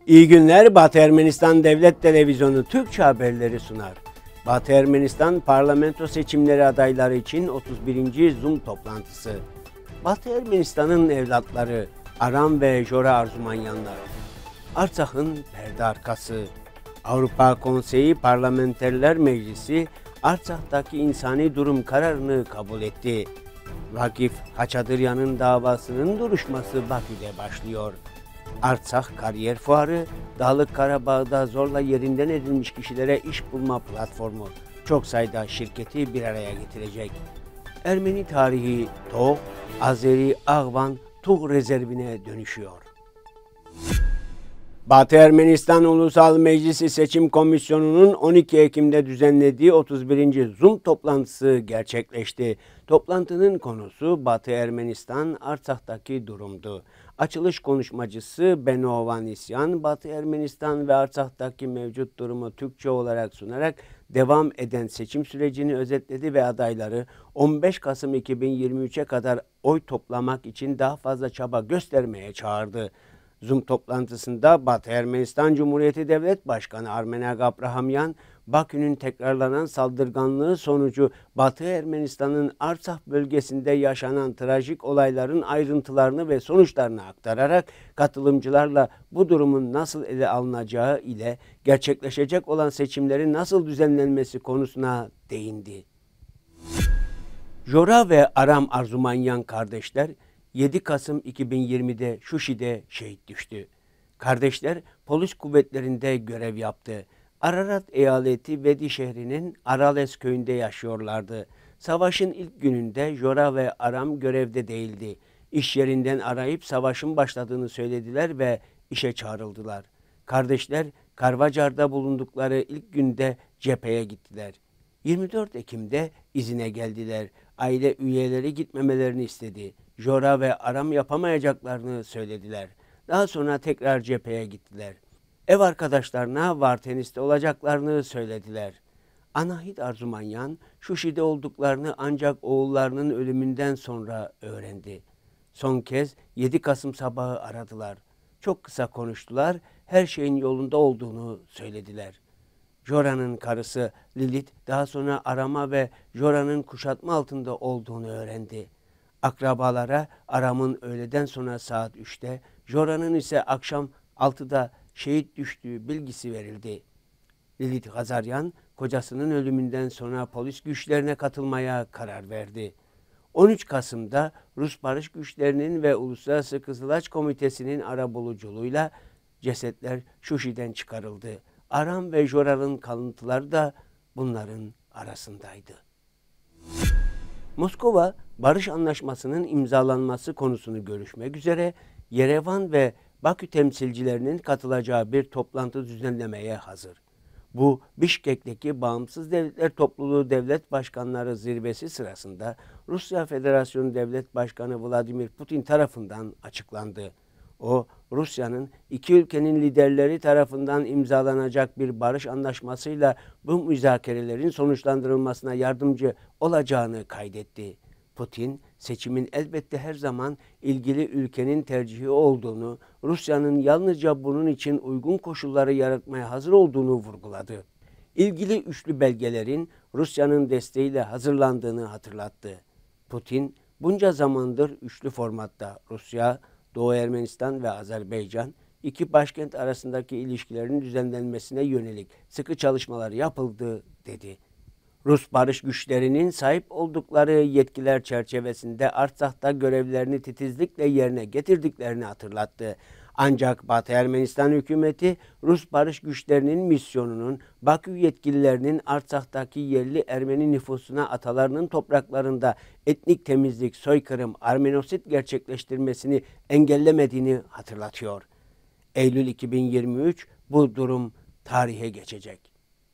İyi günler. Batı Ermenistan Devlet Televizyonu Türkçe haberleri sunar. Batı Ermenistan parlamento seçimleri adayları için 31. Zoom toplantısı. Batı Ermenistan'ın evlatları Aram ve Jora Arzumanyanlar. Artsak'ın perde arkası. Avrupa Konseyi Parlamenterler Meclisi Artsak'taki insani durum kararını kabul etti. Vakif Haçadıryan'ın davasının duruşması Bakü'de başlıyor. Artsak Kariyer Fuarı, Dağlık Karabağ'da zorla yerinden edilmiş kişilere iş bulma platformu çok sayıda şirketi bir araya getirecek. Ermeni tarihi Tog, Azeri Ağvan Tuğ rezervine dönüşüyor. Batı Ermenistan Ulusal Meclisi Seçim Komisyonu'nun 12 Ekim'de düzenlediği 31. Zoom toplantısı gerçekleşti. Toplantının konusu Batı Ermenistan Artsak'taki durumdu. Açılış konuşmacısı Beno Ovanesyan, Batı Ermenistan ve Artsak'taki mevcut durumu Türkçe olarak sunarak devam eden seçim sürecini özetledi ve adayları 15 Kasım 2023'e kadar oy toplamak için daha fazla çaba göstermeye çağırdı. Zoom toplantısında Batı Ermenistan Cumhuriyeti Devlet Başkanı Armenag Abrahamyan, Bakü'nün tekrarlanan saldırganlığı sonucu Batı Ermenistan'ın Artsakh bölgesinde yaşanan trajik olayların ayrıntılarını ve sonuçlarını aktararak katılımcılarla bu durumun nasıl ele alınacağı ile gerçekleşecek olan seçimlerin nasıl düzenlenmesi konusuna değindi. Jora ve Aram Arzumanyan kardeşler 7 Kasım 2020'de Şuşi'de şehit düştü. Kardeşler polis kuvvetlerinde görev yaptı. Ararat eyaleti Vedi şehrinin Arales köyünde yaşıyorlardı. Savaşın ilk gününde Jora ve Aram görevde değildi. İş yerinden arayıp savaşın başladığını söylediler ve işe çağrıldılar. Kardeşler Karvacar'da bulundukları ilk günde cepheye gittiler. 24 Ekim'de izine geldiler. Aile üyeleri gitmemelerini istedi. Jora ve Aram yapamayacaklarını söylediler. Daha sonra tekrar cepheye gittiler. Ev arkadaşlarına Vartenis'te olacaklarını söylediler. Anahit Arzumanyan, Şuşi'de olduklarını ancak oğullarının ölümünden sonra öğrendi. Son kez 7 Kasım sabahı aradılar. Çok kısa konuştular, her şeyin yolunda olduğunu söylediler. Jora'nın karısı Lilith daha sonra Aram'a ve Jora'nın kuşatma altında olduğunu öğrendi. Akrabalara Aram'ın öğleden sonra saat 3'te, Jora'nın ise akşam 6'da şehit düştüğü bilgisi verildi. Lilith Gazaryan, kocasının ölümünden sonra polis güçlerine katılmaya karar verdi. 13 Kasım'da Rus barış güçlerinin ve Uluslararası Kızılaç Komitesi'nin arabuluculuğuyla cesetler Şuşi'den çıkarıldı. Aram ve Jora'nın kalıntıları da bunların arasındaydı. Moskova, barış anlaşmasının imzalanması konusunu görüşmek üzere Yerevan ve Bakü temsilcilerinin katılacağı bir toplantı düzenlemeye hazır. Bu, Bişkek'teki Bağımsız Devletler Topluluğu Devlet Başkanları Zirvesi sırasında Rusya Federasyonu Devlet Başkanı Vladimir Putin tarafından açıklandı. O, Rusya'nın iki ülkenin liderleri tarafından imzalanacak bir barış anlaşmasıyla bu müzakerelerin sonuçlandırılmasına yardımcı olacağını kaydetti. Putin, seçimin elbette her zaman ilgili ülkenin tercihi olduğunu, Rusya'nın yalnızca bunun için uygun koşulları yaratmaya hazır olduğunu vurguladı. İlgili üçlü belgelerin Rusya'nın desteğiyle hazırlandığını hatırlattı. Putin, bunca zamandır üçlü formatta Rusya, Doğu Ermenistan ve Azerbaycan, iki başkent arasındaki ilişkilerin düzenlenmesine yönelik sıkı çalışmalar yapıldı, dedi. Rus barış güçlerinin sahip oldukları yetkiler çerçevesinde Artsak'ta görevlerini titizlikle yerine getirdiklerini hatırlattı. Ancak Batı Ermenistan hükümeti Rus barış güçlerinin misyonunun Bakü yetkililerinin Artsak'taki yerli Ermeni nüfusuna atalarının topraklarında etnik temizlik, soykırım, Armenosit gerçekleştirmesini engellemediğini hatırlatıyor. Eylül 2023 bu durum tarihe geçecek.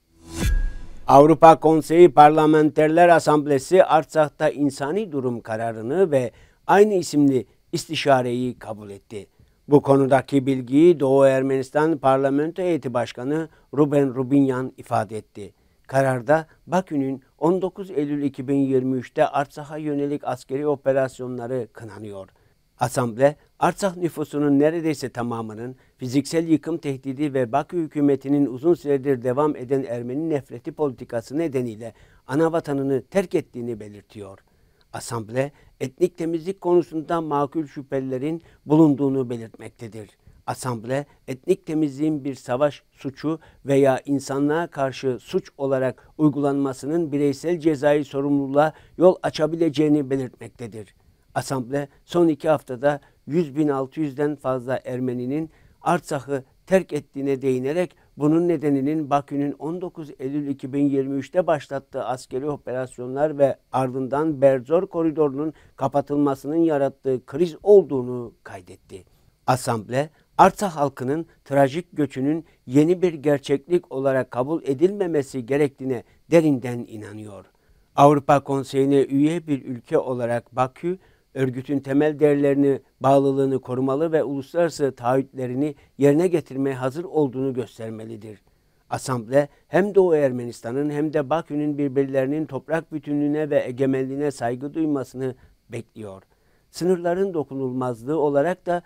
Avrupa Konseyi Parlamenterler Asamblesi Artsak'ta insani durum kararını ve aynı isimli istişareyi kabul etti. Bu konudaki bilgiyi Doğu Ermenistan Parlamento Heyeti Başkanı Ruben Rubinyan ifade etti. Kararda Bakü'nün 19 Eylül 2023'te Artsak'a yönelik askeri operasyonları kınanıyor. Asamble Artsakh nüfusunun neredeyse tamamının fiziksel yıkım tehdidi ve Bakü hükümetinin uzun süredir devam eden Ermeni nefreti politikası nedeniyle ana vatanını terk ettiğini belirtiyor. Asamble, etnik temizlik konusunda makul şüphelerin bulunduğunu belirtmektedir. Asamble, etnik temizliğin bir savaş suçu veya insanlığa karşı suç olarak uygulanmasının bireysel cezai sorumluluğa yol açabileceğini belirtmektedir. Asamble, son 2 haftada 100.600'den fazla Ermeninin Artsakh'ı terk ettiğine değinerek bunun nedeninin Bakü'nün 19 Eylül 2023'te başlattığı askeri operasyonlar ve ardından Berzor koridorunun kapatılmasının yarattığı kriz olduğunu kaydetti. Asamble, Artsakh halkının trajik göçünün yeni bir gerçeklik olarak kabul edilmemesi gerektiğine derinden inanıyor. Avrupa Konseyi'ne üye bir ülke olarak Bakü, örgütün temel değerlerini, bağlılığını korumalı ve uluslararası taahhütlerini yerine getirmeye hazır olduğunu göstermelidir. Asamble hem Doğu Ermenistan'ın hem de Bakü'nün birbirlerinin toprak bütünlüğüne ve egemenliğine saygı duymasını bekliyor. Sınırların dokunulmazlığı olarak da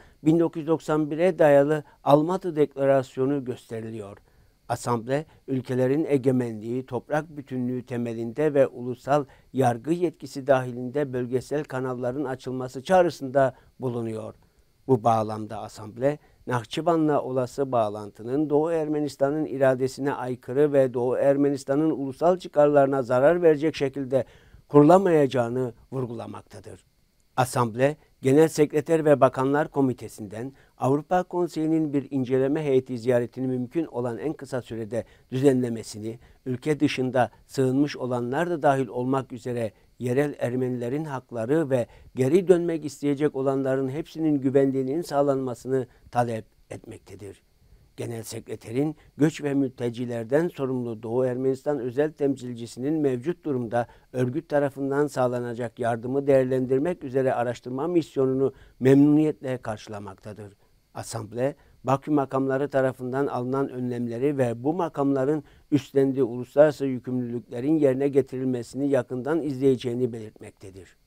1991'e dayalı Almatı Deklarasyonu gösteriliyor. Asamble, ülkelerin egemenliği, toprak bütünlüğü temelinde ve ulusal yargı yetkisi dahilinde bölgesel kanalların açılması çağrısında bulunuyor. Bu bağlamda Asamble, Nahçıvan'la olası bağlantının Doğu Ermenistan'ın iradesine aykırı ve Doğu Ermenistan'ın ulusal çıkarlarına zarar verecek şekilde kurulamayacağını vurgulamaktadır. Asamble, Genel Sekreter ve Bakanlar Komitesi'nden Avrupa Konseyi'nin bir inceleme heyeti ziyaretini mümkün olan en kısa sürede düzenlemesini, ülke dışında sığınmış olanlar da dahil olmak üzere yerel Ermenilerin hakları ve geri dönmek isteyecek olanların hepsinin güvenliğinin sağlanmasını talep etmektedir. Genel Sekreterin göç ve mültecilerden sorumlu Doğu Ermenistan özel temsilcisinin mevcut durumda örgüt tarafından sağlanacak yardımı değerlendirmek üzere araştırma misyonunu memnuniyetle karşılamaktadır. Asamble, Bakü makamları tarafından alınan önlemleri ve bu makamların üstlendiği uluslararası yükümlülüklerin yerine getirilmesini yakından izleyeceğini belirtmektedir.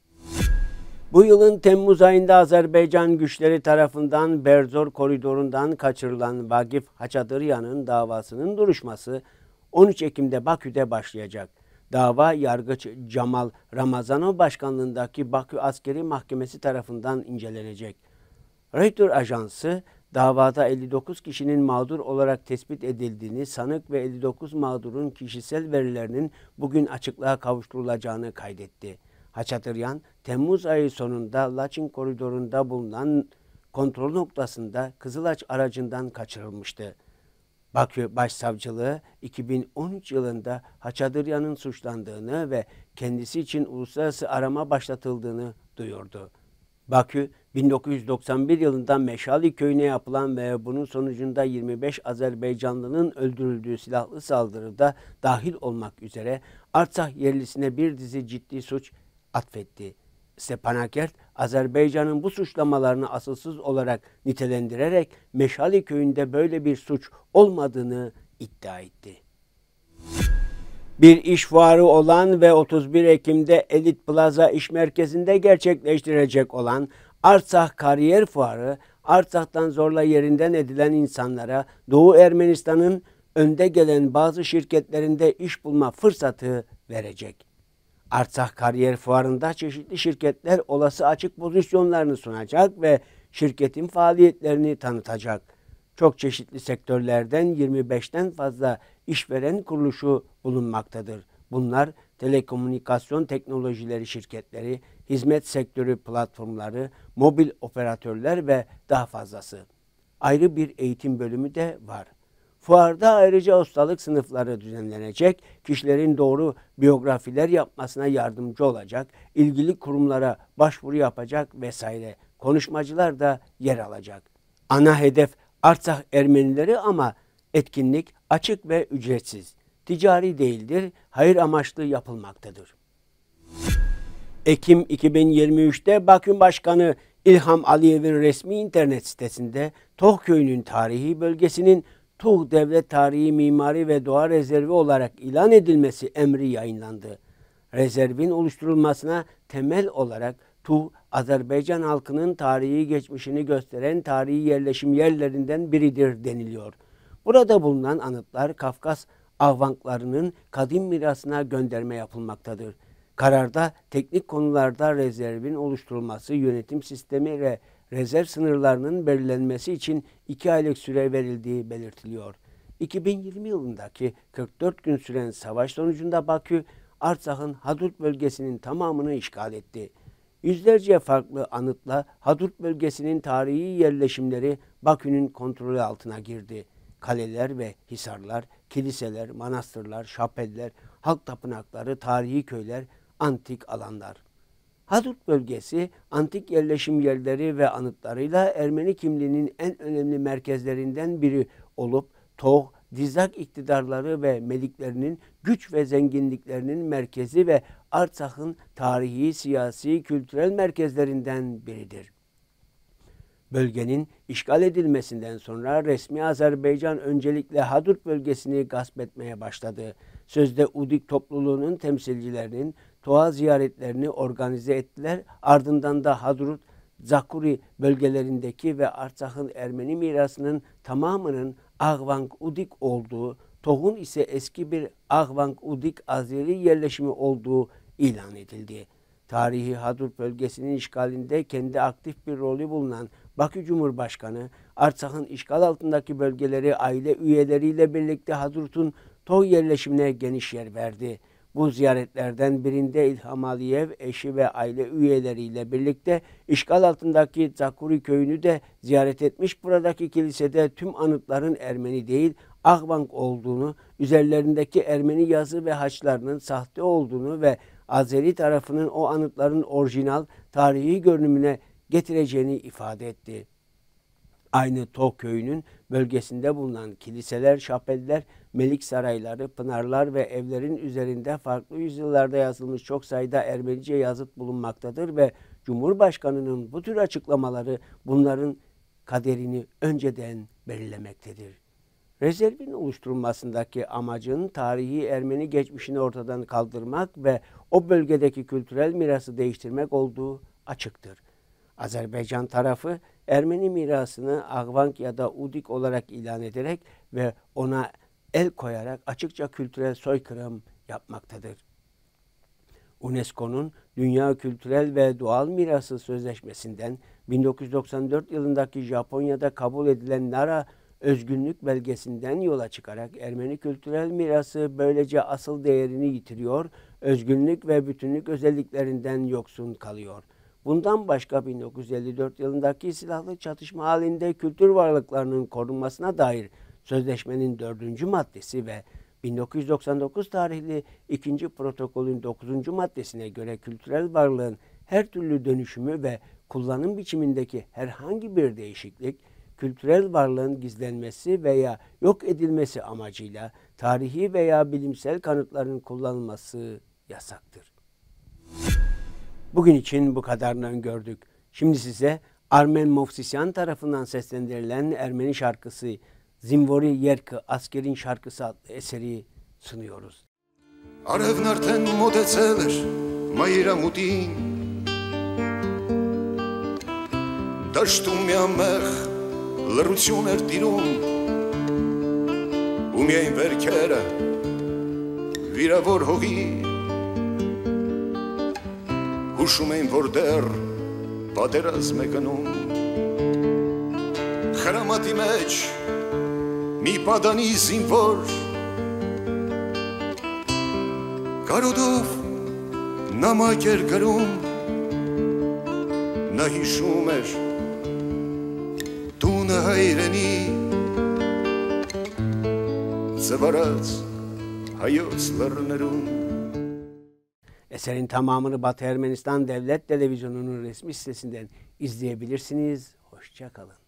Bu yılın Temmuz ayında Azerbaycan güçleri tarafından Berzor koridorundan kaçırılan Vagif Haçadıryan'ın davasının duruşması 13 Ekim'de Bakü'de başlayacak. Dava yargıç Camal Ramazanov başkanlığındaki Bakü Askeri Mahkemesi tarafından incelenecek. Reuters ajansı davada 59 kişinin mağdur olarak tespit edildiğini, sanık ve 59 mağdurun kişisel verilerinin bugün açıklığa kavuşturulacağını kaydetti. Haçatıryan, Temmuz ayı sonunda Laçin koridorunda bulunan kontrol noktasında Kızılaç aracından kaçırılmıştı. Bakü Başsavcılığı 2013 yılında Haçadıryan'ın suçlandığını ve kendisi için uluslararası arama başlatıldığını duyurdu. Bakü, 1991 yılında Meşali köyüne yapılan ve bunun sonucunda 25 Azerbaycanlının öldürüldüğü silahlı saldırıda dahil olmak üzere Artsakh yerlisine bir dizi ciddi suç atfetti. Stepanakert, Azerbaycan'ın bu suçlamalarını asılsız olarak nitelendirerek Meşali köyünde böyle bir suç olmadığını iddia etti. Bir iş fuarı olan ve 31 Ekim'de Elit Plaza İş Merkezi'nde gerçekleştirecek olan Artsakh Kariyer Fuarı, Artsakh'tan zorla yerinden edilen insanlara Doğu Ermenistan'ın önde gelen bazı şirketlerinde iş bulma fırsatı verecek. Artsakh Kariyer Fuarı'nda çeşitli şirketler olası açık pozisyonlarını sunacak ve şirketin faaliyetlerini tanıtacak. Çok çeşitli sektörlerden 25'ten fazla işveren kuruluşu bulunmaktadır. Bunlar telekomünikasyon teknolojileri şirketleri, hizmet sektörü platformları, mobil operatörler ve daha fazlası. Ayrı bir eğitim bölümü de var. Fuarda ayrıca ustalık sınıfları düzenlenecek, kişilerin doğru biyografiler yapmasına yardımcı olacak, ilgili kurumlara başvuru yapacak vesaire. Konuşmacılar da yer alacak. Ana hedef Artsakh Ermenileri ama etkinlik açık ve ücretsiz. Ticari değildir, hayır amaçlı yapılmaktadır. Ekim 2023'te Bakü Başkanı İlham Aliyev'in resmi internet sitesinde Toh Köyü'nün tarihi bölgesinin Tuğ Devlet Tarihi Mimari ve Doğa Rezervi olarak ilan edilmesi emri yayınlandı. Rezervin oluşturulmasına temel olarak Tuğ, Azerbaycan halkının tarihi geçmişini gösteren tarihi yerleşim yerlerinden biridir deniliyor. Burada bulunan anıtlar Kafkas ahvanklarının kadim mirasına gönderme yapılmaktadır. Kararda teknik konularda rezervin oluşturulması, yönetim sistemi ve rezerv sınırlarının belirlenmesi için 2 aylık süre verildiği belirtiliyor. 2020 yılındaki 44 gün süren savaş sonucunda Bakü, Artsak'ın Hadrut bölgesinin tamamını işgal etti. Yüzlerce farklı anıtla Hadrut bölgesinin tarihi yerleşimleri Bakü'nün kontrolü altına girdi. Kaleler ve hisarlar, kiliseler, manastırlar, şapeller, halk tapınakları, tarihi köyler, antik alanlar. Hadrut bölgesi, antik yerleşim yerleri ve anıtlarıyla Ermeni kimliğinin en önemli merkezlerinden biri olup, Toğ, Dizak iktidarları ve meliklerinin güç ve zenginliklerinin merkezi ve Artsak'ın tarihi, siyasi, kültürel merkezlerinden biridir. Bölgenin işgal edilmesinden sonra resmi Azerbaycan öncelikle Hadrut bölgesini gasp etmeye başladı. Sözde Udik topluluğunun temsilcilerinin Toğa ziyaretlerini organize ettiler. Ardından da Hadrut, Zakuri bölgelerindeki ve Artsak'ın Ermeni mirasının tamamının Ağvank Udik olduğu, Toğ'un ise eski bir Ağvank Udik Azeri yerleşimi olduğu ilan edildi. Tarihi Hadrut bölgesinin işgalinde kendi aktif bir rolü bulunan Bakü Cumhurbaşkanı, Artsak'ın işgal altındaki bölgeleri aile üyeleriyle birlikte Hadrut'un Toğ yerleşimine geniş yer verdi. Bu ziyaretlerden birinde İlham Aliyev eşi ve aile üyeleriyle birlikte işgal altındaki Zakuri köyünü de ziyaret etmiş. Buradaki kilisede tüm anıtların Ermeni değil Ağvank olduğunu, üzerlerindeki Ermeni yazı ve haçlarının sahte olduğunu ve Azeri tarafının o anıtların orijinal tarihi görünümüne getireceğini ifade etti. Aynı Toğ köyünün bölgesinde bulunan kiliseler, şapeller, melik sarayları, pınarlar ve evlerin üzerinde farklı yüzyıllarda yazılmış çok sayıda Ermenice yazıt bulunmaktadır ve Cumhurbaşkanı'nın bu tür açıklamaları bunların kaderini önceden belirlemektedir. Rezervin oluşturulmasındaki amacın tarihi Ermeni geçmişini ortadan kaldırmak ve o bölgedeki kültürel mirası değiştirmek olduğu açıktır. Azerbaycan tarafı Ermeni mirasını Ağvank ya da Udik olarak ilan ederek ve ona el koyarak açıkça kültürel soykırım yapmaktadır. UNESCO'nun Dünya Kültürel ve Doğal Mirası Sözleşmesi'nden 1994 yılındaki Japonya'da kabul edilen Nara özgünlük belgesinden yola çıkarak Ermeni kültürel mirası böylece asıl değerini yitiriyor, özgünlük ve bütünlük özelliklerinden yoksun kalıyor. Bundan başka 1954 yılındaki silahlı çatışma halinde kültür varlıklarının korunmasına dair sözleşmenin 4. maddesi ve 1999 tarihli 2. protokolün 9. maddesine göre kültürel varlığın her türlü dönüşümü ve kullanım biçimindeki herhangi bir değişiklik, kültürel varlığın gizlenmesi veya yok edilmesi amacıyla tarihi veya bilimsel kanıtların kullanılması yasaktır. Bugün için bu kadarını öngördük. Şimdi size Armen Movsisyan tarafından seslendirilen Ermeni şarkısı Zimvori Yerkı Askerin Şarkısı adlı eseri sunuyoruz. Արևն արդեն մոտեցել էր մայրամուտին Դաշտում միամեղ լռություն էր տիրում ու միայն վերքերը վիրավոր հողի հուշում էին, որ դեռ պատերազմ է գնում խրամատի մեջ մի պատանի զինվոր Կարոդով նամակ էր գրում, նա հիշում էր տունը հայրենի, ծվարած հայոց լեռներում. Eserin tamamını Batı Ermenistan Devlet Televizyonu'nun resmi sitesinden izleyebilirsiniz. Hoşça kalın.